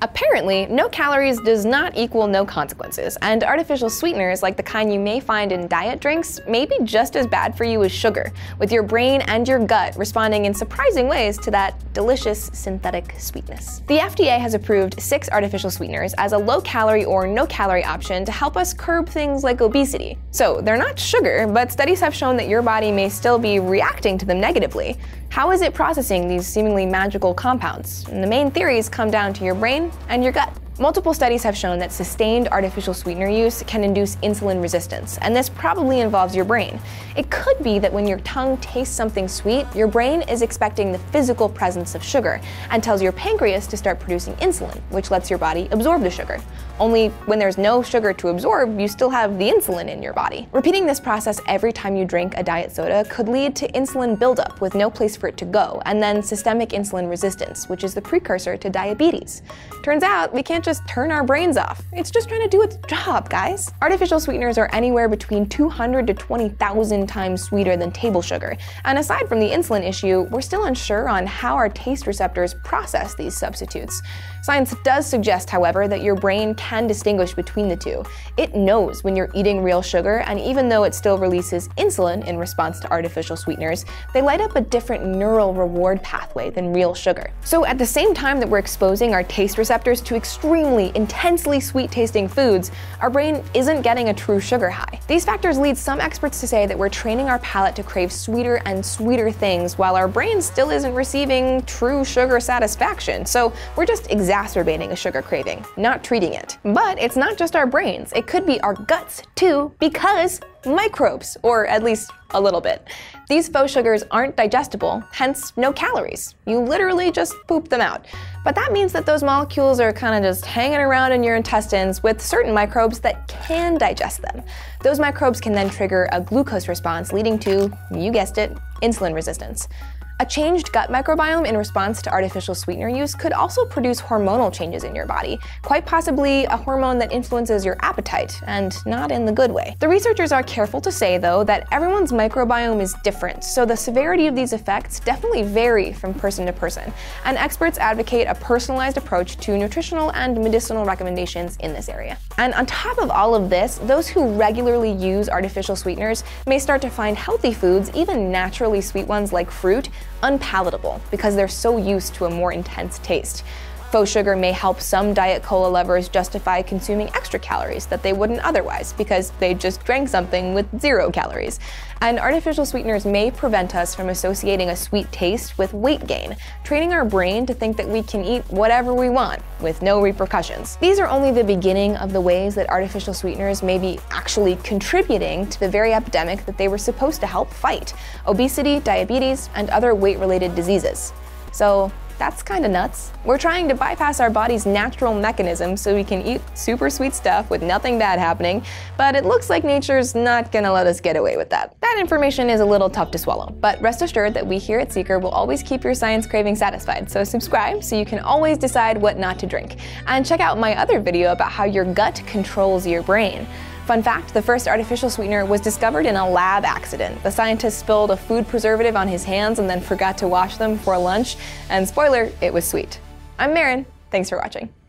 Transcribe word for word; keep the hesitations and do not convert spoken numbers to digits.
Apparently, no calories does not equal no consequences, and artificial sweeteners like the kind you may find in diet drinks may be just as bad for you as sugar, with your brain and your gut responding in surprising ways to that delicious synthetic sweetness. The F D A has approved six artificial sweeteners as a low-calorie or no-calorie option to help us curb things like obesity. So they're not sugar, but studies have shown that your body may still be reacting to them negatively. How is it processing these seemingly magical compounds? And the main theories come down to your brain and your gut. Multiple studies have shown that sustained artificial sweetener use can induce insulin resistance, and this probably involves your brain. It could be that when your tongue tastes something sweet, your brain is expecting the physical presence of sugar and tells your pancreas to start producing insulin, which lets your body absorb the sugar. Only when there's no sugar to absorb, you still have the insulin in your body. Repeating this process every time you drink a diet soda could lead to insulin buildup with no place for it to go, and then systemic insulin resistance, which is the precursor to diabetes. Turns out we can't just turn our brains off. It's just trying to do its job, guys. Artificial sweeteners are anywhere between two hundred to twenty thousand times sweeter than table sugar. And aside from the insulin issue, we're still unsure on how our taste receptors process these substitutes. Science does suggest, however, that your brain can distinguish between the two. It knows when you're eating real sugar, and even though it still releases insulin in response to artificial sweeteners, they light up a different neural reward pathway than real sugar. So at the same time that we're exposing our taste receptors to extremely, intensely sweet-tasting foods, our brain isn't getting a true sugar high. These factors lead some experts to say that we're training our palate to crave sweeter and sweeter things while our brain still isn't receiving true sugar satisfaction. So we're just exacerbating a sugar craving, not treating it. But it's not just our brains. It could be our guts too, because microbes, or at least a little bit. These faux sugars aren't digestible, hence no calories. You literally just poop them out. But that means that those molecules are kind of just hanging around in your intestines with certain microbes that can digest them. Those microbes can then trigger a glucose response, leading to, you guessed it, insulin resistance. A changed gut microbiome in response to artificial sweetener use could also produce hormonal changes in your body, quite possibly a hormone that influences your appetite, and not in the good way. The researchers are careful to say, though, that everyone's microbiome is different, so the severity of these effects definitely vary from person to person, and experts advocate a personalized approach to nutritional and medicinal recommendations in this area. And on top of all of this, those who regularly use artificial sweeteners may start to find healthy foods, even naturally sweet ones like fruit, unpalatable because they're so used to a more intense taste. Faux sugar may help some Diet Cola lovers justify consuming extra calories that they wouldn't otherwise because they just drank something with zero calories. And artificial sweeteners may prevent us from associating a sweet taste with weight gain, training our brain to think that we can eat whatever we want with no repercussions. These are only the beginning of the ways that artificial sweeteners may be actually contributing to the very epidemic that they were supposed to help fight: obesity, diabetes, and other weight-related diseases. So that's kind of nuts. We're trying to bypass our body's natural mechanism so we can eat super sweet stuff with nothing bad happening, but it looks like nature's not gonna let us get away with that. That information is a little tough to swallow, but rest assured that we here at Seeker will always keep your science craving satisfied, so subscribe so you can always decide what not to drink. And check out my other video about how your gut controls your brain. Fun fact, the first artificial sweetener was discovered in a lab accident. The scientist spilled a food preservative on his hands and then forgot to wash them for lunch, and spoiler, it was sweet. I'm Marin, thanks for watching.